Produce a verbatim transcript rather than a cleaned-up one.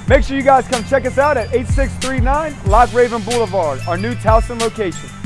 Make sure you guys come check us out at eight six three nine Loch Raven Boulevard, our new Towson location.